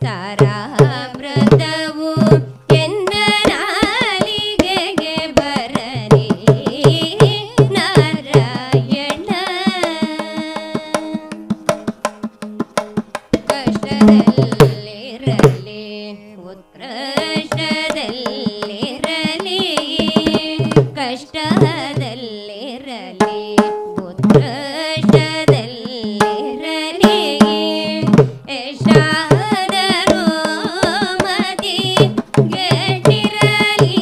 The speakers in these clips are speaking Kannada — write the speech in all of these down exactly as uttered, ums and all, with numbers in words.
ತಾರಾಮೃತವು ಎನ್ನ ನಾಲಿಗೆಗೆ ಬರಲಿ ನಾರಾಯಣ. ಕಷ್ಟದಲ್ಲಿರಲಿ ಉತ್ಕೃಷ್ಟದಲ್ಲಿರಲಿ ಕಷ್ಟದಲ್ಲಿರಲಿ ಉತ್ಕೃಷ್ಟದಲ್ಲಿರಲಿ ಎಷ್ಟಾದರೂ ಮತಿ ಗೆಟ್ಟಿರಲಿ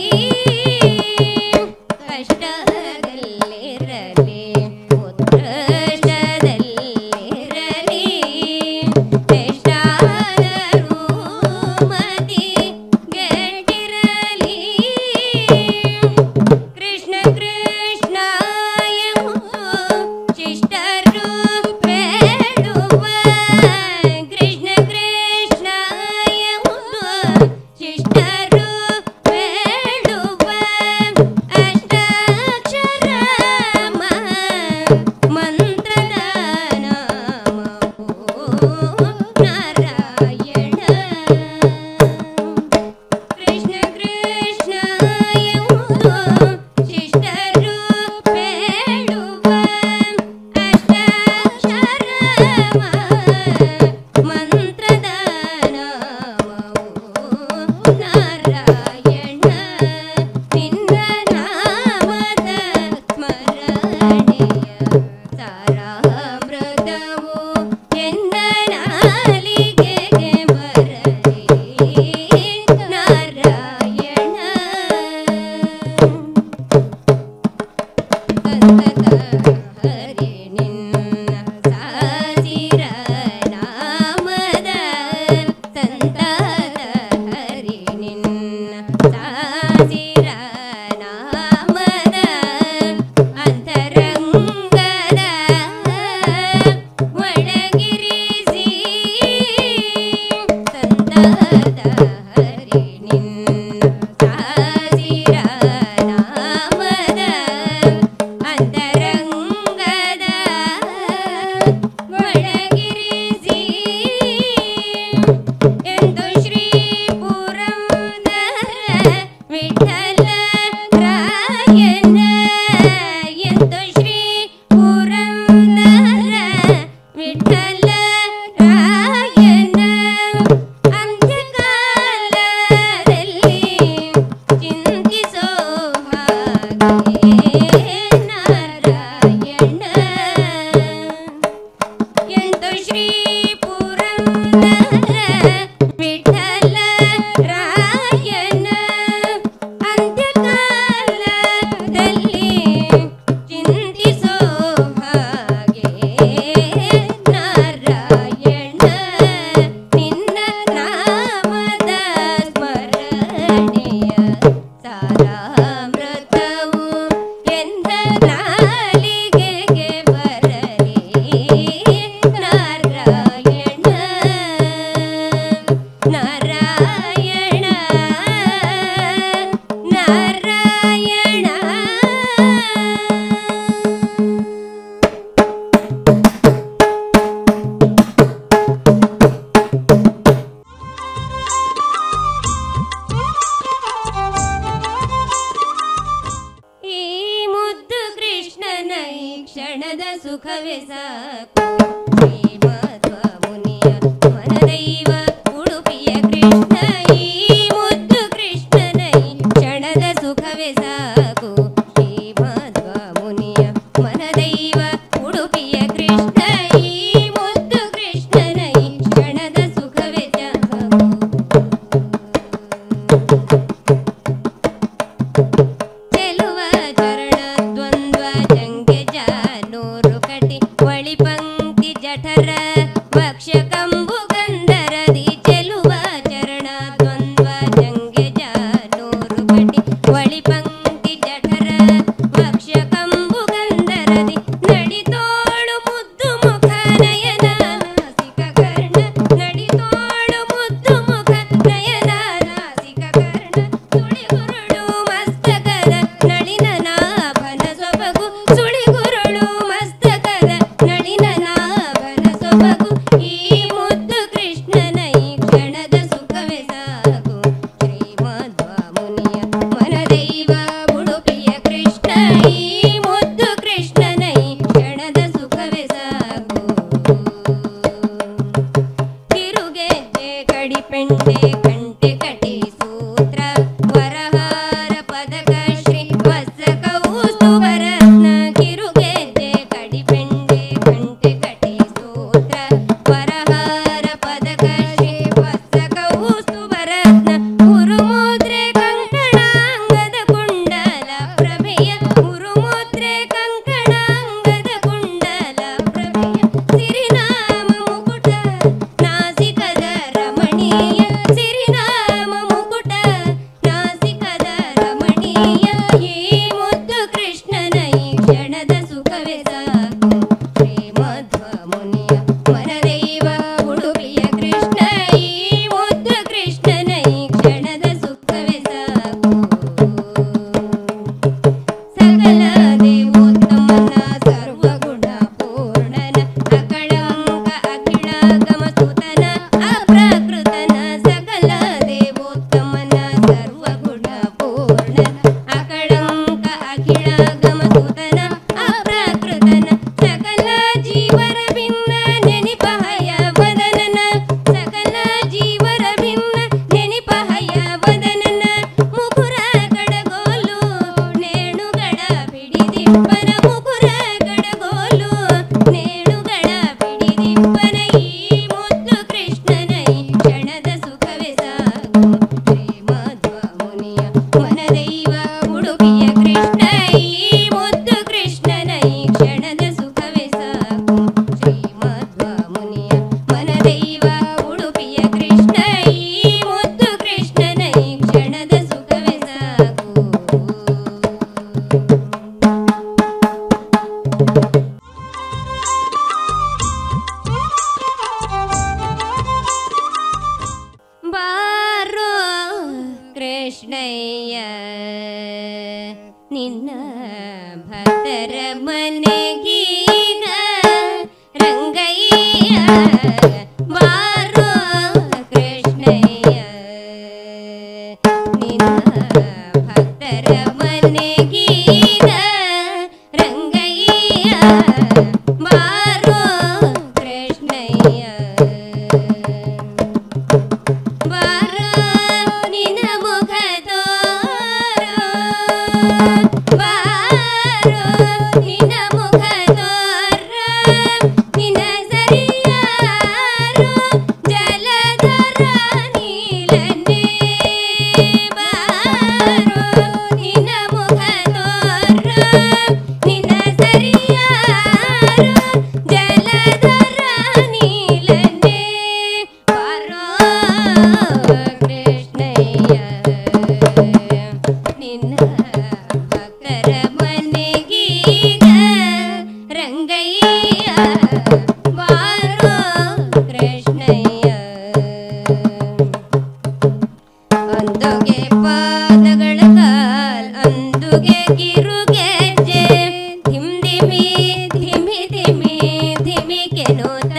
ಕಷ್ಟದಲ್ಲಿರಲಿ ಉತ್ಕೃಷ್ಟದಲ್ಲಿರಲಿ ಎಷ್ಟಾದರೂ ಮತಿ ಗೆಟ್ಟಿರಲಿ ಕೃಷ್ಣ ಕೃಷ್ಣ ಎಂಬು ಶಿಷ್ಟರು ಬೇಡುವ ಕೃಷ್ಣ ಕೃಷ್ಣ ಎಂಬು ಶಿಷ್ಟರು ಬೇಡುವ ಅಷ್ಟಾಕ್ಷರ ಮಂತ್ರದ ನಾಮವು ನಾರಾಯಣ. ಕೃಷ್ಣ ಕೃಷ್ಣ ಎಂಬುದು ಶಿಷ್ಟರು ಬೇಡುವ ಅಷ್ಟಾಕ್ಷರ ಮಂತ್ರದ ನಾಮವು ನಾರಾಯಣ. ನಿನ್ನ ನಾಮದ ಸ್ಮರಣೆಯ ತಾರಾಮೃತವು ಎನ್ನ ನಾಲಿಗೆಗೆ ಬರಲಿ ನಾರಾಯಣ. ಸಂತತ ಹರಿ ನಿನ್ನ ಸಾಸಿರ ನಾಮದ ಸಂತತ ಹರಿ ನಿನ್ನ ಸಾಸಿರ ನಾಮದ ಅಂತರಂಗದ ಒಳಗಿರಿಸಿ ಸಂತತ ಹರಿ ನಿನ್ನ ಸಾಸಿರ ನಾಮದ ಅಂತರಂಗದ ಒಳಗಿರಿಸಿ ಎಂದು ಶ್ರೀ ಪುರಂದರ ವಿಠಲ ರಾಯನ ಎಂದು ಶ್ರೀ ಪುರಂದರ ವಿಠಲ ರಾಯನ ಅಂತ್ಯಕಾಲ ಪೆಂಡೆ ಕಂಟೆ ಕಟಿ ಸೂತ್ರ ವರಹಾರ ಪದಕ ಶ್ರೀ ವತ್ಸಕ ಉಸ್ತುವರತ್ನ ಕಿರುಗೆಜ್ಜೆ ಕಡಿ ಪೆಂಡೆ ಕಂಟೆ ಕಟಿ ಸೂತ್ರ ವರಹಾರ ಪದಕ ಶ್ರೀ ವತ್ಸಕ ಉಸ್ತುವರತ್ನ ಉರುಮುದ್ರೆ ಕಂಕಣಾಂಗದ ಕುಂಡಲ ಪ್ರಭೆಯ ಉರುಮುದ್ರೆ ಕಂಕಣಾಂಗದ ಕುಂಡಲ ಪ್ರಭೆಯ ಸಿರಿನಾಮ ಮುಕುಟ ನಾಸಿಕದ ರಮಣೀಯ ಸಿರಿನಾಮ ಮುಕುಟ ನಾಸಿಕದ ರಮಣೀಯ ಈ ಮುದ್ದು ಕೃಷ್ಣನ ಈ ಕ್ಷಣದ ಸುಖವೇ ಸಾಕು ಶ್ರೀ ಮಧ್ವ ಮುನಿಯ ಮನದೈವ ಉಡುಪಿಯ ಕೃಷ್ಣ ಈ ಮುದ್ದು ಕೃಷ್ಣನ ಈ ಕ್ಷಣದ ಸುಖವೇ ಸಾಕು ಸಕಲ ದೇವೋತ್ತಮನ ಸರ್ವಗುಣ ಪೂರ್ಣನ ಅಕಳಂಕ ಅಖಿಳಾಗಮ ಸುತನ ಅಪ್ರಾಕೃತನ ಸಕಲ ದೇವೋತ್ತಮನ ಸರ್ವಗುಣ ಪೂರ್ಣನ ಅಕಳಂಕ ಅಖಿಳಾಗಮ ಸುತನ ಅಪ್ರಾಕೃತನ ಸಕಲ ಜೀವರ ಭಿನ್ನ ನೆನಿಪಹಯ ವದನನ ಸಕಲ ಜೀವರ ಭಿನ್ನ ನೆನಿಪಹಯ ವದನನ ಮುಕುರ ಕಡಗೋಲು ನೇಣುಗಳ ಬಿಡಿದಿಪ್ಪನ ಮುಕುರ ಕಡಗೋಲು ನೇಣುಗಳ ಬಿಡಿದಿಪ್ಪನ ಈ ಮುದ್ದು ಕೃಷ್ಣನ ಈ ಕ್ಷಣದ ಸುಖವೇ ಸಾಕು ಶ್ರೀ ಮಧ್ವ ಮುನಿಯ ಮನದೈವ ಉಡುಪಿಯ ಕೃಷ್ಣ ಈ ಮುದ್ದು ಕೃಷ್ಣನ ಈ ಕ್ಷಣದ ಸುಖವೇ ಸಾಕು ಶ್ರೀ ಮಧ್ವ ಮುನಿಯ ಮನದೈವ ಉಡುಪಿಯ ಕೃಷ್ಣ ಈ ಮುದ್ದು ಕೃಷ್ಣನ ಈ ಕ್ಷಣದ ಸುಖವೇ ಸಾಕು ಬಾರೋ ಕೃಷ್ಣಯ್ಯ ನಿನ್ನ ಭಕ್ತರ ಮನೆಗೀಗ ರಂಗಯ್ಯ ಬಾರೋ ಕೃಷ್ಣಯ್ಯ ನಿನ್ನ ಭಕ್ತರ ಮನೆಗೀಗ ರಂಗಯ್ಯ ಬಾರೋ ಕೃಷ್ಣಯ್ಯ ಬಾರೋ ನಿನ್ನ ಮುಖ ತೋರೋ ಬಾರೋ ನಿನ್ನ ಮುಖ ತೋರೋ ನಿನ್ನ ಸರಿಯಾರೋ ಜಲಧರ ನೀಲನೆ ಬಾರೋ ನಿನ್ನ ಮುಖ ತೋರೋ ನಿನ್ನ ಸರಿಯಾರೋ ಜಲಧರ ನೀಲನೆ ಬಾರೋ ಕೃಷ್ಣಯ್ಯ ನಿನ್ನ ಭಕ್ತರ ಮನೆಗೀಗ ರಂಗಯ್ಯ ಬಾರೋ ಕೃಷ್ಣಯ್ಯ ಅಂದುಗೆ ಪಾದಗಳ ಕಾಲ್ ಅಂದುಗೆ ಕಿರುಗೆಜ್ಜೆ ಧಿಮ್ ಧಿಮಿ ಧಿಮಿ ಧಿಮಿ ಧಿಮಿ ಕೆನೋತ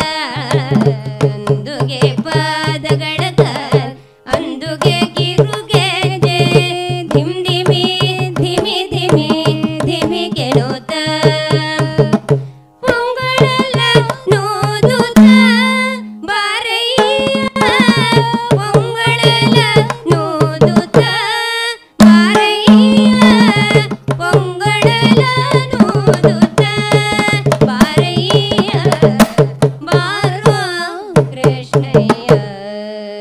ಅಂದುಗೆ ಪಾದಗಳ ಕಾಲ್ ಅಂದುಗೆ ಕಿರುಗೆಜ್ಜೆ ಧಿಮ್ ಧಿಮಿ ಧಿಮಿ ಧಿಮಿ ಧಿಮಿ ಕೆನೋತ ಪೊಂಗಳಲ ನೋದುತ್ತ ಬಾರಯ್ಯ ಪೊಂಗಳಲ ನೋದುತ್ತ ಬಾರಯ್ಯ ಪೊಂಗಳಲ ನೋದುತ್ತ ಬಾರಯ್ಯ ಬಾರೋ ಕೃಷ್ಣಯ್ಯ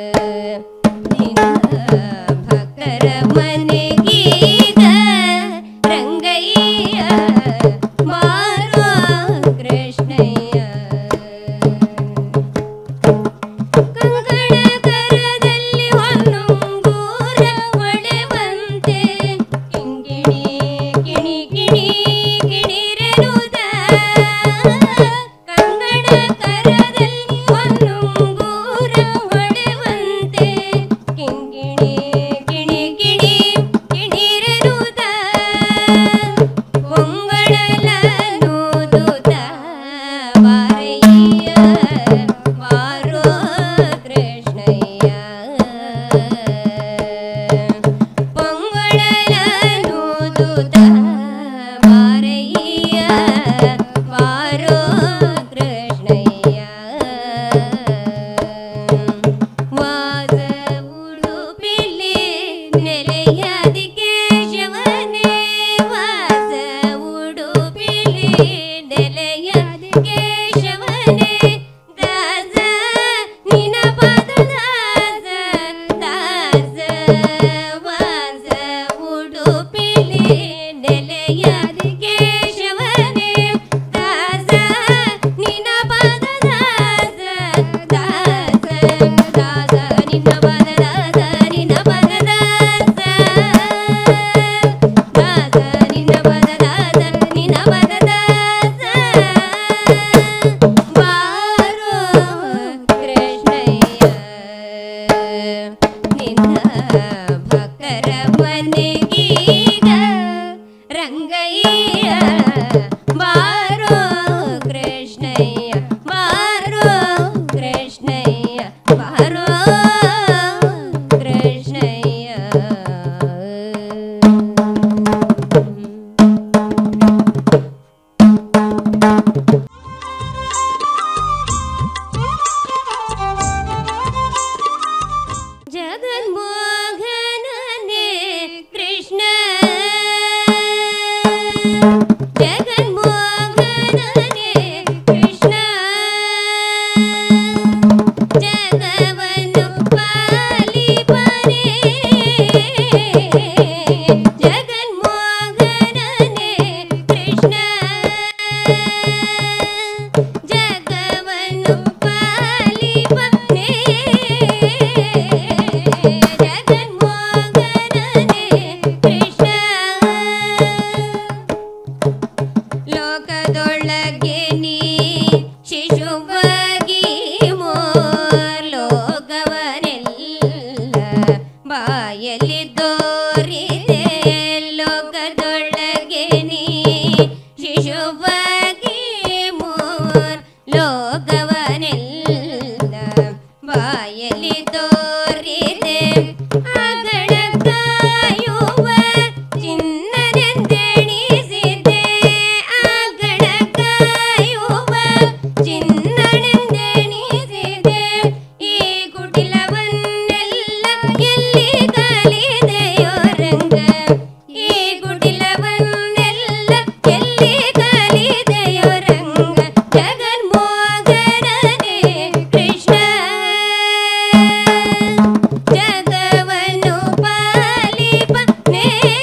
ಬಾಯಲಿದ್ದೋರಿದೆ ಲೋಕದೊಳಗೆ ನೀ ಶಿಶುವಾಗಿ ಮೂರ್ ಲೋಕವನೆಲ್ಲ ಬಾಯಲಿದ್ದೋರಿದೆ ಅಗಳ ಕಾಯುವ ಚಿನ್ನನೆಂದೆಣಿಸಿದೆ ಅಗಳ ಕಾಯುವ ಚಿನ್ನನೆಂದೆಣಿಸಿದೆ ಈ ಕುಟಿಲವನ್ನೆಲ್ಲ ಎಲ್ಲಿ ಕಲಿದೆಯೋ ರಂಗ ಈ ಕುಟಿಲವನ್ನೆಲ್ಲ ಎಲ್ಲಿ ಕಲಿದೆಯೋ ರಂಗ ಜಗನ್ಮೋಹನನೇ ಕೃಷ್ಣ ಜಗವನ್ನು ಪಾಲಿಪನೇ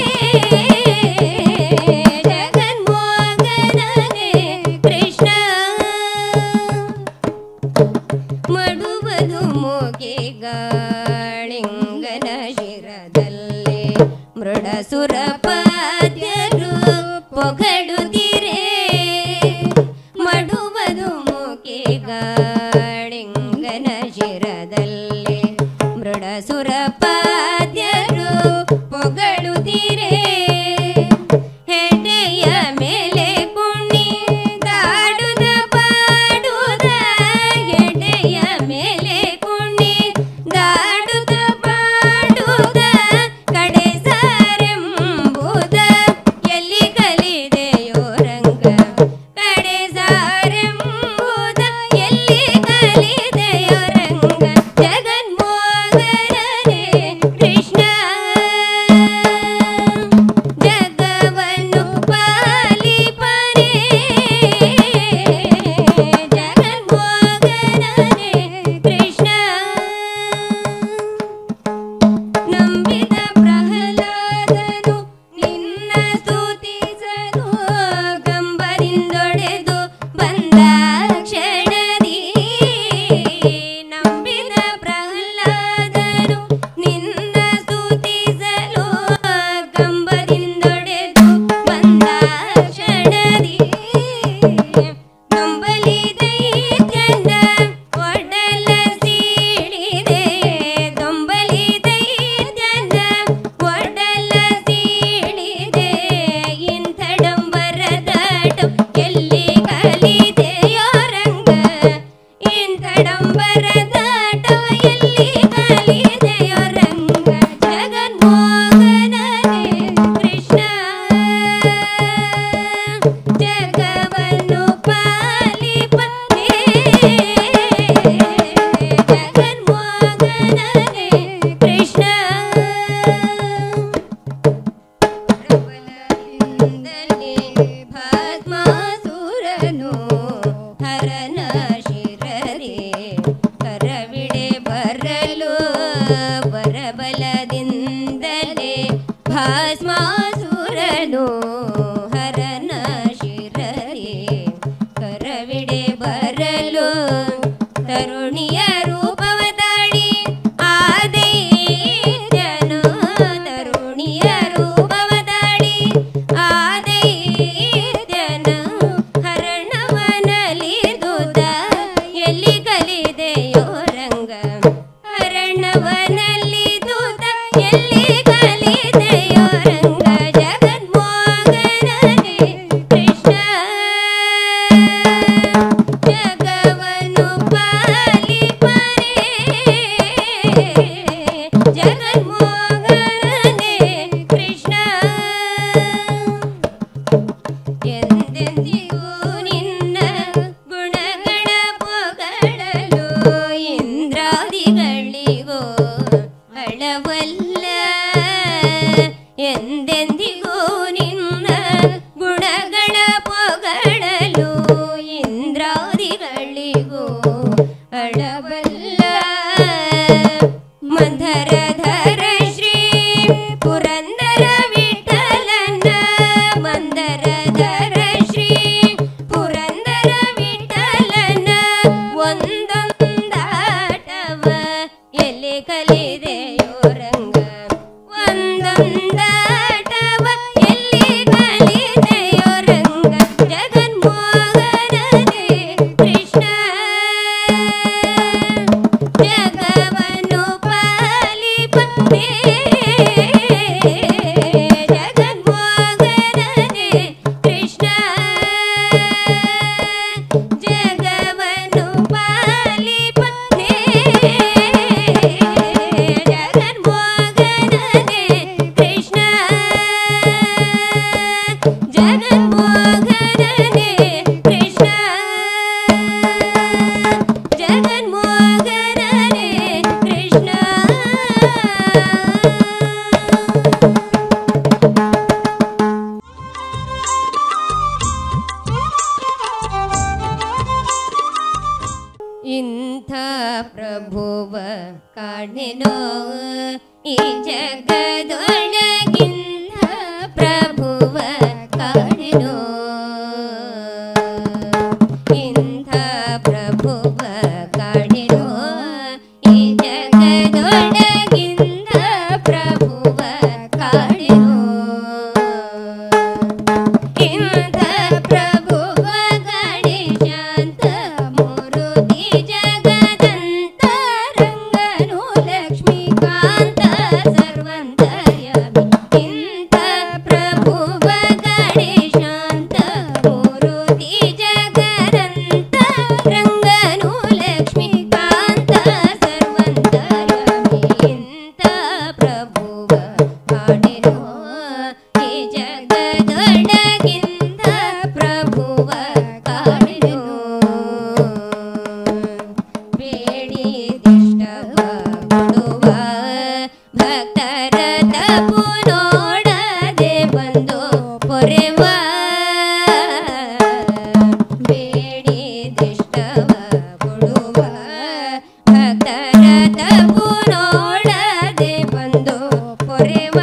ಜಗನ್ಮೋಹನನೇ ಕೃಷ್ಣ ಮಡುವುದು ಮೂಗಿಗಾಳಿಂಗನ ಶಿರದಲ್ಲಿ ಮೃಡಸುರಪಾದ್ಯರು ಪೊಗಡುತ್ತಿರೆ ಮಡುವುದು ಮೂಗಿಗಾಳಿಂಗನ ಶಿರದಲ್ಲಿ ಮೃಡಸುರಪಾದ್ಯರು ಪೊಗಡುತ್ತಿರೆ ಹೆಡೆಯ ಮೇಲೆ ಕುಣಿ ದಾಡುದ ಪಾಡುದ ಹೆಡೆಯ ಮೇಲೆ ಕುಣಿ ದಾಡುದ ಪಾಡುದ ಕಡೆ ಸಾರೆಂಬುದ ಎಲ್ಲಿ ಕಲಿದೆಯೋ ರಂಗ ಕಡೆ ಸಾರೆಂಬುದ ಎಲ್ಲಿ ಕಲಿದೆಯೋ ರಂಗ ಜಗನ್ಮೋಹನನೇ ಕೃಷ್ಣ ಜಗವನ್ನು ಪಾಲಿಪನೇ ಜಗನ್ಮೋಹನನೇ ಕೃಷ್ಣ ನಂಬಿದ ಪ್ರಹ್ಲಾದನು ನಿನ್ನ ಸ್ತುತಿಸಲು ಗಂಬರಿಂದೊಡೆದು ಬಂದ ಕ್ಷಣದಿ ನಂಬಿದ ಪ್ರಹ್ಲಾದನು ನಿನ್ನ ಸ್ತುತಿಸಲು ಗಂಬರಿಂದೊಡೆದು ಬಂದ ಕ್ಷಣದಿ ನಂಬಲಿ ದೈತ್ಯನ ಒಡಲ ಸೀಳಿದೆ ದೊಂಬಲಿ ದೈತ್ಯನ ಒಡಲ ಸೀಳಿದೆ ಇಂಥಡಂಬರದಾಟ ಎಲ್ಲಿ ಕಲಿದೆಯೋ ರಂಗ ಇಂಥಡಂಬರದಾಟ ಎಲ್ಲಿ ಕಲಿದೆಯೋ ರಂಗ ಜಗನ್ಮೋಹನನೇ ಕೃಷ್ಣ ಜಗವನ್ನು ಪಾಲಿಪನೇ ಜಗನ್ಮೋಹನನೇ ಕೃಷ್ಣ ಪ್ರಬಲದಿಂದಲೇ ಭಸ್ಮಾಸುರನು ಹರನ ಶಿರರೆ ಕರವಿಡೆ ಬರಲು ಬರಬಲದಿಂದಲೇ ಭಸ್ಮಾಸುರನು ಹರನ ಶಿರರೆ ಕರವಿಡೆ ಬರಲು ತರುಣಿಯ ರೂಪವ ತಾಳಿ ಆದೈತ್ಯನು ತರುಣಿಯ ರೂಪವ ತಾಳಿ ಆದೈತ್ಯನು ಹರಣವನಲ್ಲಿ ದೂತ ಎಲ್ಲಿ ಕಲಿದೆಯೋ ರಂಗ ಹರಣವನಲ್ಲಿ ದೂತ ಎಲ್ಲಿ ಕಲಿದೆಯೋ ರಂಗ ಜಗನ್ಮೋಹನನೇ ಕೃಷ್ಣ ಜಗವನ್ನು ಪಾಲಿಪನೇ ಜಗನ್ಮೋಹನನೇ ಕೃಷ್ಣ ಎಂದೆಂದಿಗೂ ನಿನ್ನ ಗುಣಗಳ ಪೊಗಳಲು ಇಂದ್ರಾದಿಗಳಿಗೂ ಅಳವಲ್ಲ ಎಂದೆಂದಿಗೂ ನಿನ್ನ ಗುಣಗಳ ಪೊಗಳಲು ಇಂದ್ರಾದಿಗಳಿಗೂ ಅಳವಲ್ಲ ಮಂದರಧರ ಶ್ರೀ ಪುರಂದರ ವಿಠಲನ ಮಂದರಧರ ಶ್ರೀ ಪುರಂದರ ವಿಠಲನ ಒಂದೊಂದಾಟವ ಎಲ್ಲಿ ಕಲಿದೆಯೋ ರಂಗ ಒಂದೊಂದಾಟವ ಎಲ್ಲಿ ಕಲಿದೆಯೋ ರಂಗ ಜಗನ್ಮೋಹನನೇ ಕೃಷ್ಣ ಜಗವನ್ನು ಪಾಲಿಪನೇ ಕಾಣೆನೋ ಈ ಜಗದೊಳಗಿಂದ ಪ್ರಭುವ ಕಾಣೆನೋ ಇಂಥ ಪ್ರಭುವ ಕಾಣೆನೋ ಈ ಜಗದೊಳಗಿಂದ ಪ್ರಭುವ ಕಾಣೆನೋ ಇಂಥ ಪ್ರಭುವ ಗಣೇಶಾಂತ ಮೂರುತಿ ಜಗದಂತ ರಂಗನು ಲಕ್ಷ್ಮೀಕಾಂತ ಸರ್ವಂತರ್ಯಾಮಿ ಇಂಥ ಪ್ರಭುವ ಗಣೇಶಾಂತ ಮೂರುತಿ ಜಗದಂತ ರಂಗನು ಲಕ್ಷ್ಮೀಕಾಂತ ಸರ್ವಂತರ್ಯಾಮಿ ಇಂಥ ಪ್ರಭುವ ಕಾಣೆನೋ ಈ ಜಗದೊಳಗಿಂದ ಪ್ರಭುವ ಕಾಣೆನೋ ಬೇಡಿದಿಷ್ಟವ ಕೊಡುವ ಭಕ್ತರ ತಪು ನೋಡದೆ ಬಂದು ಪೊರೆವ ಬೇಡಿದಿಷ್ಟವ ಕೊಡುವ ಭಕ್ತರ ತಪು ನೋಡದೆ ಬಂದು ಪೊರೆವ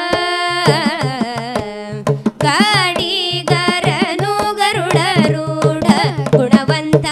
ಗಾಡಿಗರನು ಗರುಡರೂಢ ಗುಣವಂತ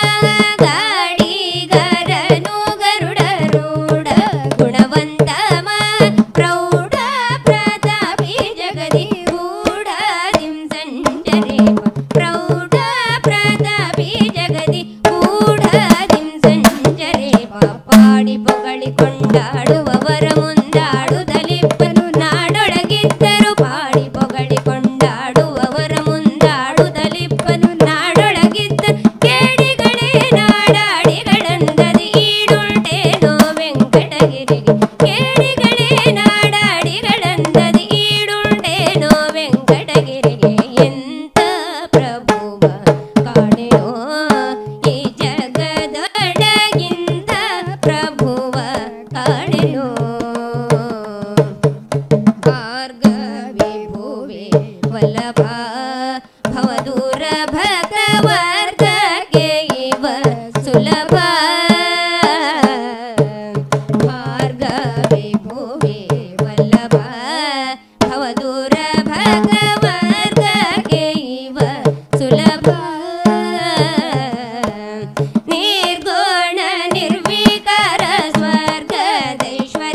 ಗಾಡಿಗರನು ಗರುಡರೂಢ ಗುಣವಂತ ಪ್ರೌಢ ಪ್ರತಾಪಿ ಜಗದಿ ಗೂಢಾದಿಂ ಸಂಚರೇಪ ಪ್ರೌಢ ಪ್ರತಾಪಿ ಜಗದಿ ಗೂಢಾದಿಂ ಸಂಚರೇಪ ಪಾಡಿ ಪೊಗಳಿ ಕೊಂಡಾಡುವವರ ಮುಂದಾಡುತ್ತಲಿಪ್ಪನು ನಾಡೊಳಗಿದ್ದರು ಪಾಡಿ ಪೊಗಳಿ ಕೊಂಡಾಡುವವರ ಮುಂದಾಡುತ್ತಲಿಪ್ಪನು ನಾಡೊಳಗಿದ್ದರು ಕೇಡಿಗಳೇ ನಾಡಾಡಿಗಳಂದದಿ ಈಡುಂಟೇನೋ ವೆಂಕಟಗಿರಿಗೆ ಕೇಡಿಗಳೇ ನಾಡಾಡಿಗಳಂದದಿ ಈಡುಂಟೇನೋ ವೆಂಕಟಗಿರಿಗೆ ಎಂತ ಪ್ರಭುವ ಕಾಣೆನೋ ಈ ಜಗದೊಳಗಿಂದ ಪ್ರಭುವ ಕಾಣೆನೋ ಭಾರ್ಗವಿ ಭುವಿ ವಲ್ಲಭ ಭವದೂರ ಭಗವರ್ಗಕ್ಕೆ ಇವ ಸುಲಭ ಭಾರ್ಗವಿ ಭುವಿ ವಲ್ಲಭ ಭವದೂರ ಭಗವರ್ಗಕ್ಕೆ ಇವ ಸುಲಭ ನಿರ್ಗುಣ ನಿರ್ವಿಕಾರ ಸ್ವರ್ಗದೈಶ್ವರ್ಯ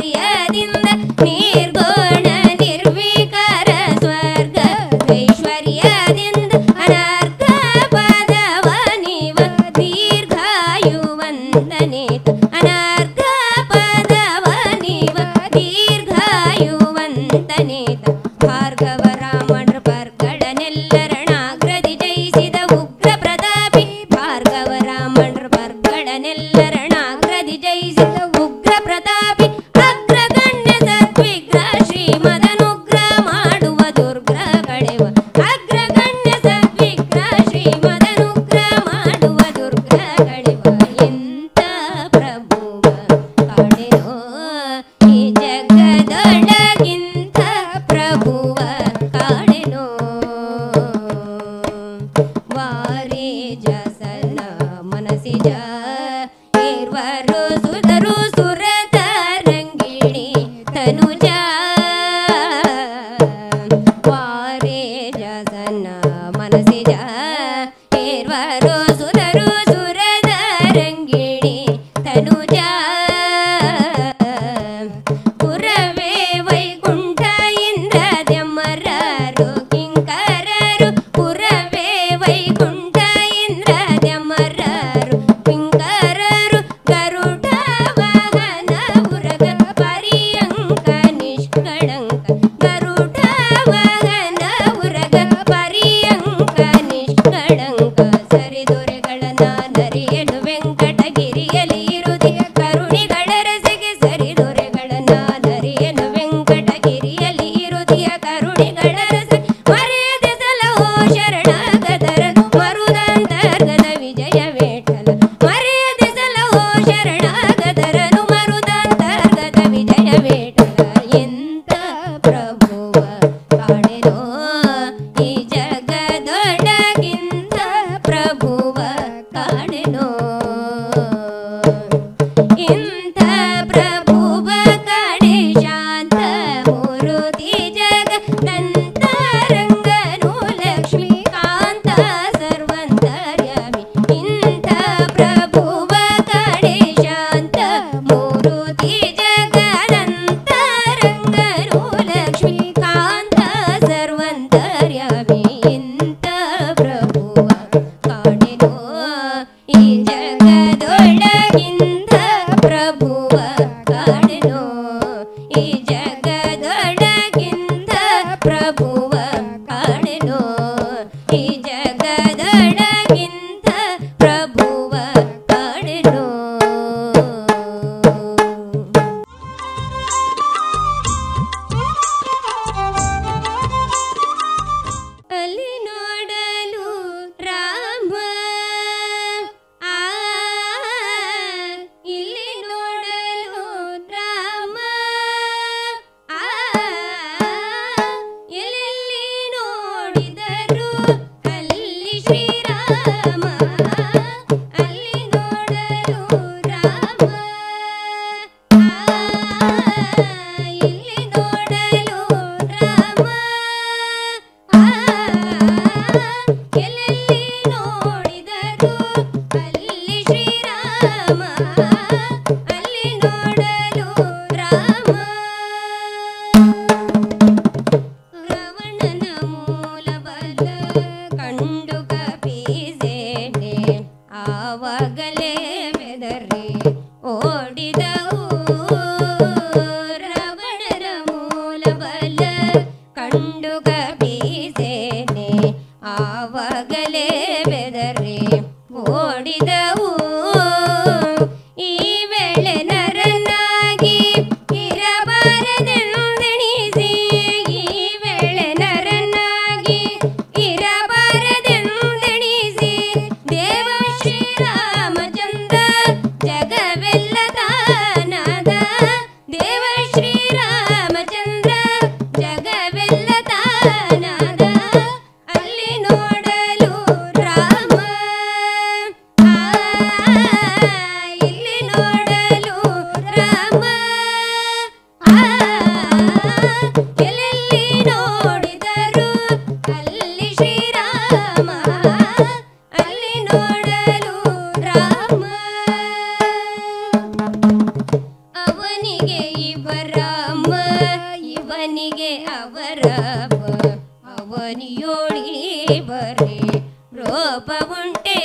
ಅವನಿಗೆ ಇವರಮ್ಮ ಇವನಿಗೆ ಅವರಮ್ಮ ಅವನಿಯೋಳಿ ಬರೆ ರೂಪ ಉಂಟೆ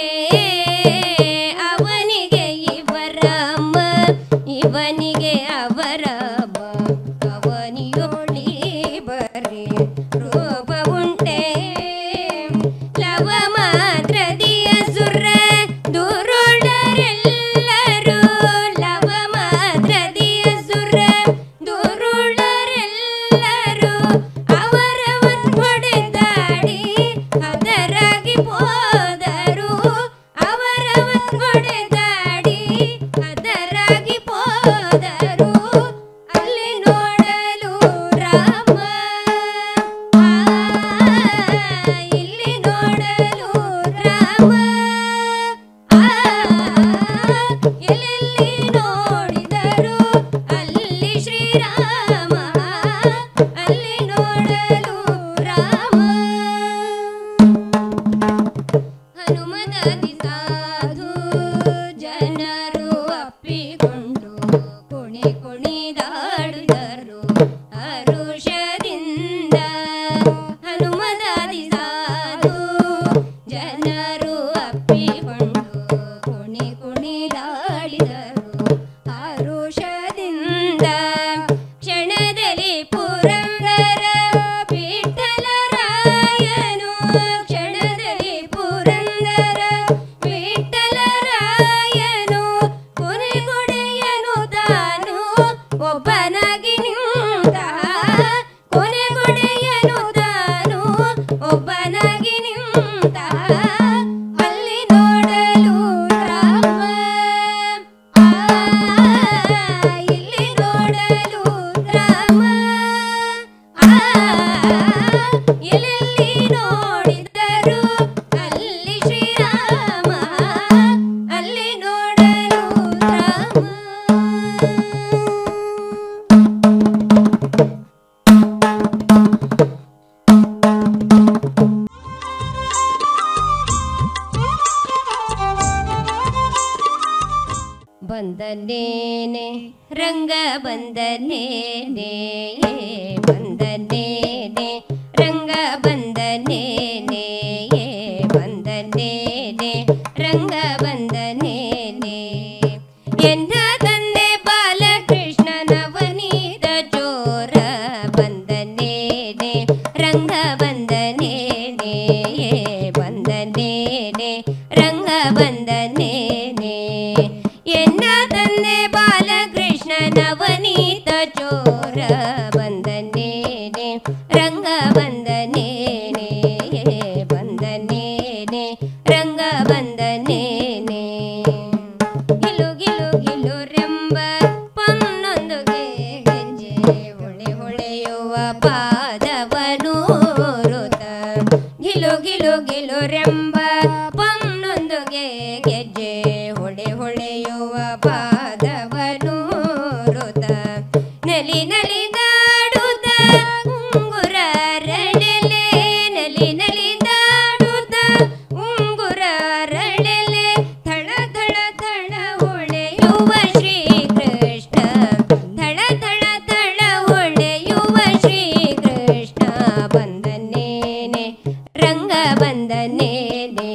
ಅವನಿಗೆ ಇವರಮ್ಮ ಇವನಿಗೆ ಅವರಮ್ಮ ಅವನಿಯೋಳಿ ಬರೆ ರೂಪ ಉಂಟೆ ಲವ ಮಾತ್ರದಿಯ ಸುರ ದುರುಳರೆಲ್ಲರೂ ಲವ ಮಾತ್ರದಿಯ ಸುರ ದುರುಳರೆಲ್ಲರೂ ಅವರವನ್ ಹೊಡೆದಾಡಿ ಅದರಾಗಿ ಹೋದರು ಅವರವನ್ ಹೊಡೆದಾಡಿ ಅದರಾಗಿ ಹೋದರು ಅಲ್ಲಿ ನೋಡಲು ರಾಮ ಆ, ಇಲ್ಲಿ ನೋಡಲು ರಾಮ ಆ, ಎಲ್ಲೆಲ್ಲಿ ನೋಡಿದರು ಅಲ್ಲಿ ಶ್ರೀರಾಮ ಅಲ್ಲಿ ನೋಡಲು ರಾಮ ಹನುಮನಾದಿ ಸಾಧು ಜನರು ಅಪ್ಪಿಕೊಂಡು ಕುಣಿ ಕುಣಿದಾಡಿದರು ಹರುಷದಿಂದ ಹನುಮನಾದಿ ಸಾಧು ಜನರು ಅಪ್ಪಿಕೊಂಡು ಕುಣಿ ಕುಣಿದಾಡಿದರು ಹರುಷದಿಂದ ಕ್ಷಣದಲ್ಲಿ ಪುರಂದರ ವಿಠಲರಾಯನು ಕ್ಷಣದಲ್ಲಿ ಪುರಂದರ ವಿಠಲರಾಯನು ಕೊನೆಗೊಡೆಯನು ತಾನು ಒಬ್ಬನಾಗಿ ನಿಂತ ಕೊನೆಗೊಡೆಯನು ತಾನು ಒಬ್ಬನಾಗಿ ನಿಂತ ಅಲ್ಲಿ ನೋಡಲು ರಾಮ ಆ, ಇಲ್ಲಿ ನೋಡಲು ರಾಮ ಆ, ಎಲ್ಲೆಲ್ಲಿ ನೋಡಿದರು ಅಲ್ಲಿ ಶ್ರೀರಾಮ ಅಲ್ಲಿ ನೋಡಲು ರಾಮ ಬಂದನೇನೆ ರಂಗ ಬಂದನೇನೆ ಬಂದನೇನೆ ರಂಗ ಬಂದನೇನೆ ಬಂದನೇನೆ ರಂಗ ಬಂದನೇನೆ ಎನ್ನ ತಂದೆ ಬಾಲಕೃಷ್ಣನವನೀತ ಚೋರ ಬಂದನೇನೆ ರಂಗ ಬಂದನೇನೆ ಬಂದನೇನೆ ರಂಗ ಬಂದನೇನೆ ಎನ್ನ ತಂದೆ ಬಾಲಕೃಷ್ಣನವನೀತ ಚೋರ ಬಂದನೇನೆ ರಂಗ ಬಂದನೇನೆ ಬಂದನೇನೆ ರಂಗ ಬಂದನೇನೆ ಗಿಲು ಗಿಲು ಗಿಲು ರೆಂಬ ಪನ್ನೊಂದುಗೆ ಗೆಜ್ಜೆ ಹೊಳೆ ಹೊಳೆಯುವ ಪಾದವನು ಋತ ಗಿಲು ಗಿಲು ಗಿಲು ರೆಂಬ ಪನ್ನೊಂದುಗೆ ಗೆಜ್ಜೆ ಹೊಳೆ ಹೊಳೆಯುವ ಪಾದವನು ಋತ ನಲಿ ನಲಿದಾಡುತ್ತ ಉಂಗುರ ರಳೆಲೆ ನಲಿ ನಲಿದಾಡುತ್ತ ಉಂಗುರ ರಳೆಲೆ ಥಳ ಥಳ ಥಳ ಹೊಳೆಯುವ ಶ್ರೀಕೃಷ್ಣ ಥಳ ಥಳ ಥಳ ಹೊಳೆಯುವ ಶ್ರೀಕೃಷ್ಣ ಬಂದನೇನೆ ರಂಗ ಬಂದನೇನೆ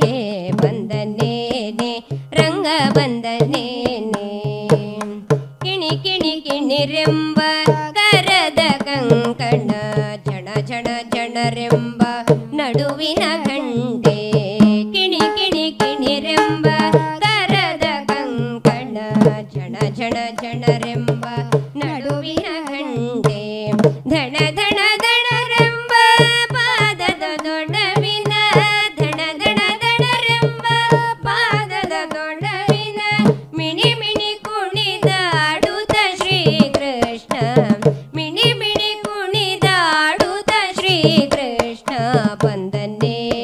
ಬಂದನೇನೆ ರಂಗ ಬಂದನೇನೆ ಕಿಣಿ ಕಿಣಿ ಕಿಣಿರೆಂಬ ಕರದ ಕಂಕಣ ಝಣ ಝಣ ಝಣರೆಂಬ ನಡುವಿನ ಗಂಡೆ ಕಿಣಿ ಕಿಣಿ ಕಿಣಿರೆಂಬ ಕರದ ಕಂಕಣ ಝಣ ಝಣ ಝಣರೆಂಬ ನಡುವಿನ ಗಂಡೆ ಧಣ ಧಣ ದಣರೆಂಬ ಪಾದದ ದೊಡವಿನ ಧಣ ಧಣ ದಣರೆಂಬ ಪಾದದ ದೊಡವಿನ ಮಿಣಿ ಮಿಣಿ ಕುಣಿದಾಡುತ್ತ ಶ್ರೀಕೃಷ್ಣ ಮಿಣಿ ಮಿಣಿ ಕುಣಿದಾಡುತ್ತ ಶ್ರೀಕೃಷ್ಣ ಬಂದನೇನೆ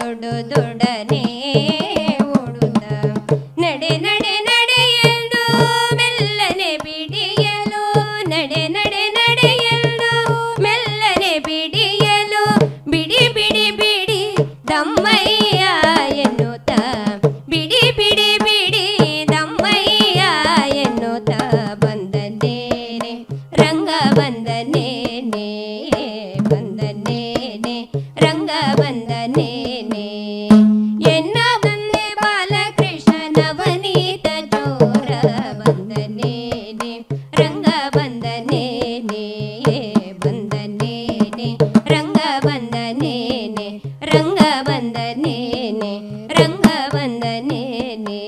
ದೊಡ್ಡದೊಡನೆ ಓಡುತ್ತ ನಡೆ ನಡೆ ನಡೆಯಲು ಮೆಲ್ಲನೆ ಬಿಡಿಯಲು ನಡೆ ನಡೆ ನಡೆಯಲು ಮೆಲ್ಲನೆ ಬಿಡಿಯಲು ಬಿಡಿ ಬಿಡಿ ಬಿಡಿ ದಮ್ಮಯ್ಯ ಎನ್ನುತ್ತ ಬಿಡಿ ಬಿಡಿ ಬಿಡಿ ದಮ್ಮಯ್ಯ ಎನ್ನುತ್ತ ಬಂದನೇನೆ ರಂಗ ಬಂದನೇನೆ ಬಂದನೇನೆ ರಂಗ ಬಂದನೇನೆ ಎನ್ನ ಬಂದೆ ಬಾಲಕೃಷ್ಣ ನವನೀತ ಚೋರ ಬಂದನೇನೆ ರಂಗ ಬಂದನೇನೆ ಬಂದನೇನೆ ರಂಗ ಬಂದನೇನೆ ರಂಗ ಬಂದನೇನೆ ರಂಗ ಬಂದನೇನೆ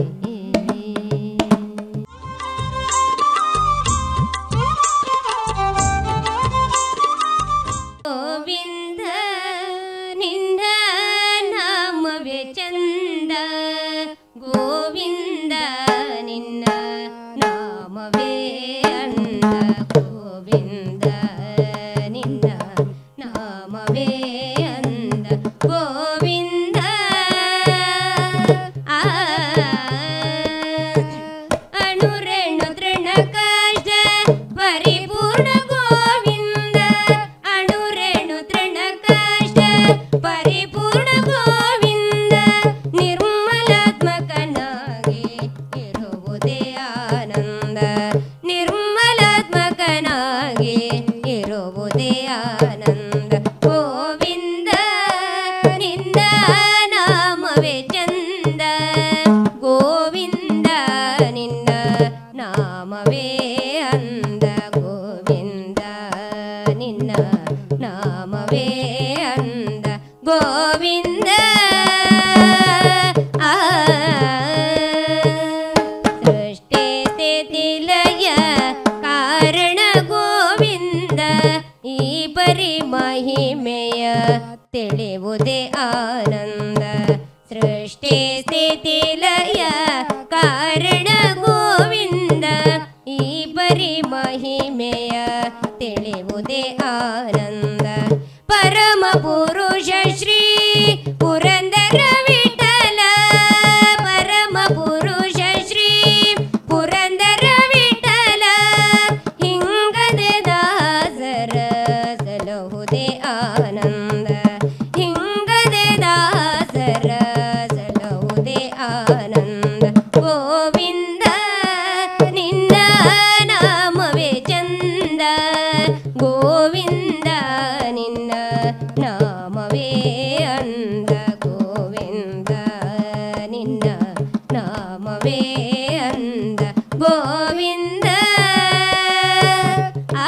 ಗೋವಿಂದ ನಿಂದ ನಾಮವೇ ಚಂದ ಗೋವಿಂದ ನಿನ್ನ ನಾಮವೇ ಅಂದ ಗೋವಿಂದ ನಿನ್ನ ನಾಮವೇ ಅಂದ ಗೋವಿಂದ ಆ ಅಣುರೆಣು ತೃಣ ಕಷ್ಟ ಪರಿಪೂರ್ಣ ಗೋವಿಂದ ಅಣುರೆಣು ತೃಣ ಕಷ್ಟ ಪರಿಪೂರ್ಣ ಗೋವಿಂದ ನಿರ್ಮಲಾತ್ಮಕನಾಗಿ ಇರುವುದೇ ಆನಂದ ನಿರ್ಮಲಾತ್ಮಕನಾಗಿ ಇರುವುದೇ ಆನಂದ ಗೋವಿಂದ ನಿಂದ ನಾಮವೇ ಚಂದ ಗೋವಿಂದ ನಿನ್ನ ನಾಮವೇ ಅಂದ ಗೋವಿಂದ ನಿನ್ನ ನಾಮವೇ ಅಂದ ಗೋವಿಂದ ಆ ಸೃಷ್ಟಿ ಸ್ಥಿತಿ ಲಯ ಕಾರಣ ಗೋವಿಂದ ಈ ಪರಿ ಮಹಿಮೆಯ ತಿಳಿವುದೇ ಆನಂದ ಸೃಷ್ಟಿ ಸ್ಥಿತಿ ಲಯ ಕಾರಣ ಗೋವಿಂದ ಈ ಪರಿ ಮಹಿಮೆಯ ತಿಳಿವುದೇ ಆನಂದ ಪರಮ ಪುರುಷ ಶ್ರೀ ಪುರಂದರ ವಿಠಲ ಪರಮ ಪುರುಷ ಶ್ರೀ ಪುರಂದರ ವಿಠಲ ಹಿಂಗದೆ ದಾಸರ ಸಲಹುದೇ ಆನಂದ ಹಿಂಗದೆ ದಾಸರ ಸಲಹುದೇ ಆನಂದ ಗೋವಿಂದ ನಿನ್ನ ನಾಮವೇ ಚಂದ ಗೋವಿಂದ ನಿನ್ನ ನಾಮವೇ ಅಂದ ಗೋವಿಂದ ನಿನ್ನ ನಾಮವೇ ಅಂದ ಗೋವಿಂದ ಆ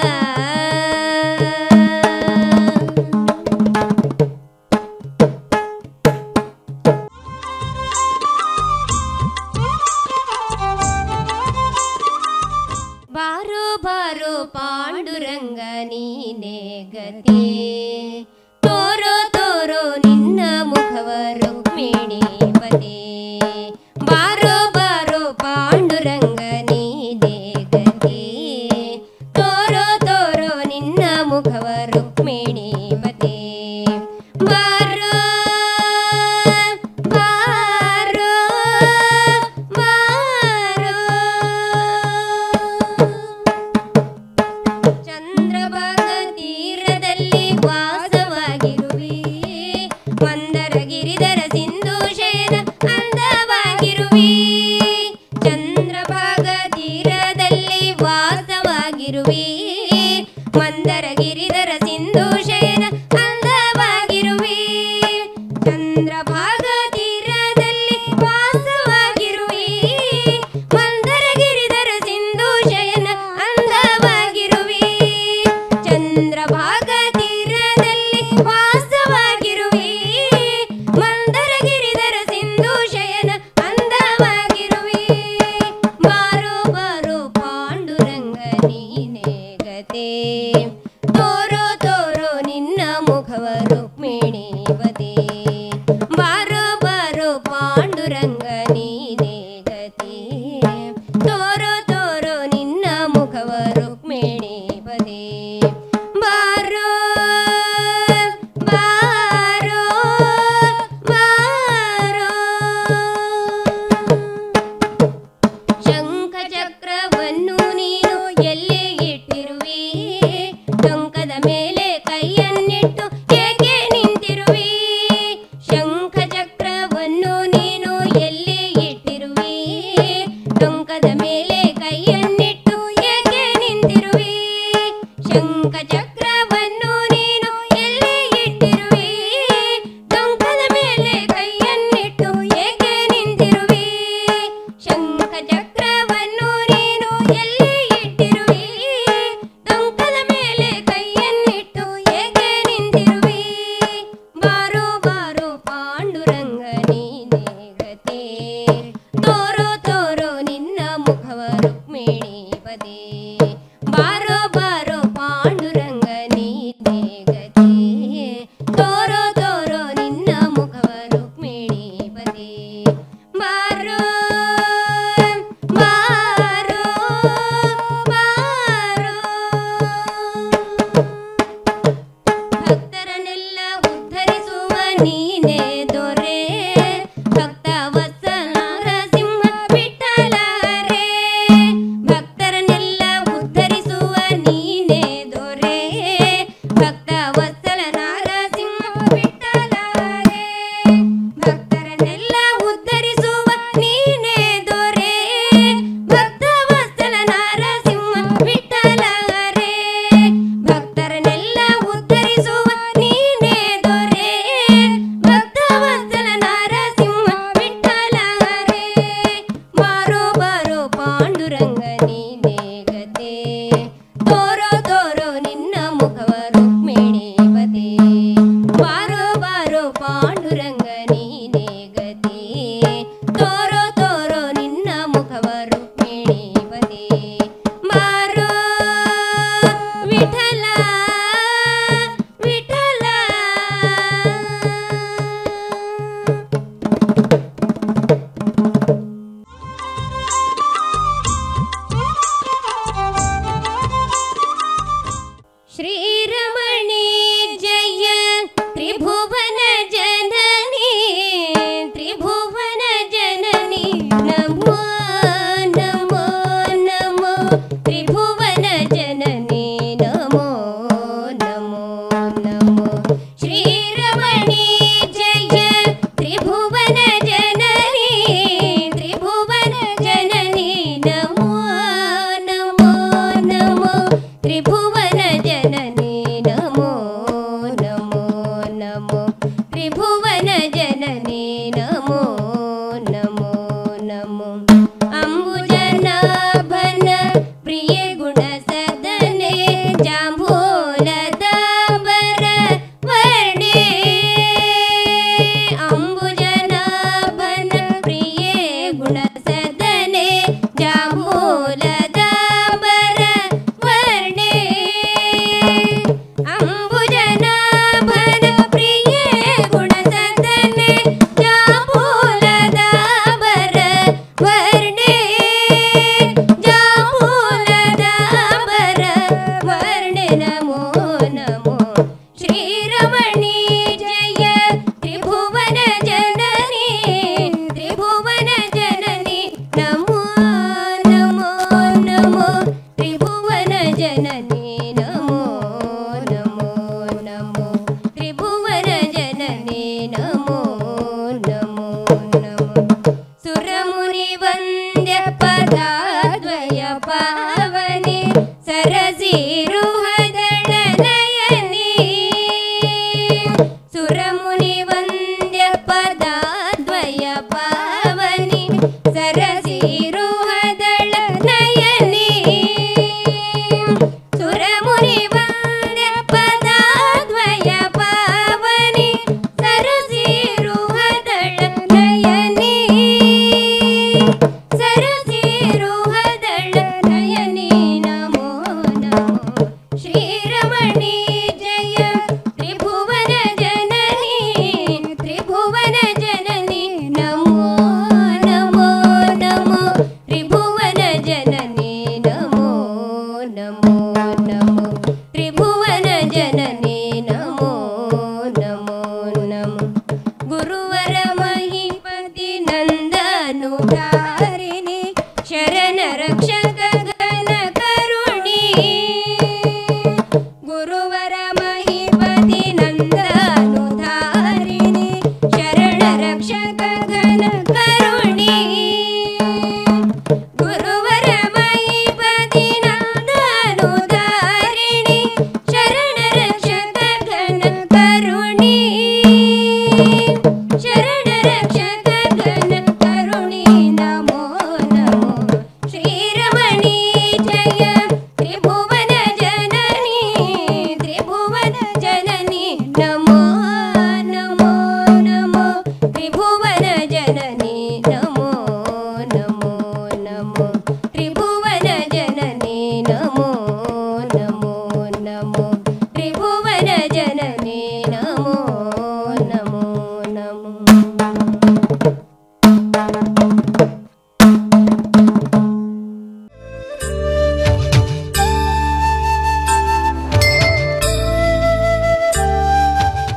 ಬಾರೋ ಬಾರೋ ಪಾಂಡುರಂಗ ನೀನೇ ಗತಿ ತೋರೋ ತೋರೋ ನಿನ್ನ ಮುಖವ ರುಕ್ಮಿಣೀಪತಿ ಬಾರೋ ಬಾರೋ ಪಾಂಡುರಂಗ ನೀನೇ ಗತಿ ತೋರೋ ತೋರೋ ನಿನ್ನ ಮುಖವ ರುಕ್ಮಿಣೀಪತಿ ಬಾರೋ ಬಾರೋ ಬಾರೋ ಚಂದ್ರಭಾಗ ತೀರದಲ್ಲಿ ವಾಸವಾಗಿರುವಿ ಮಂದರ ಗಿರಿಧರ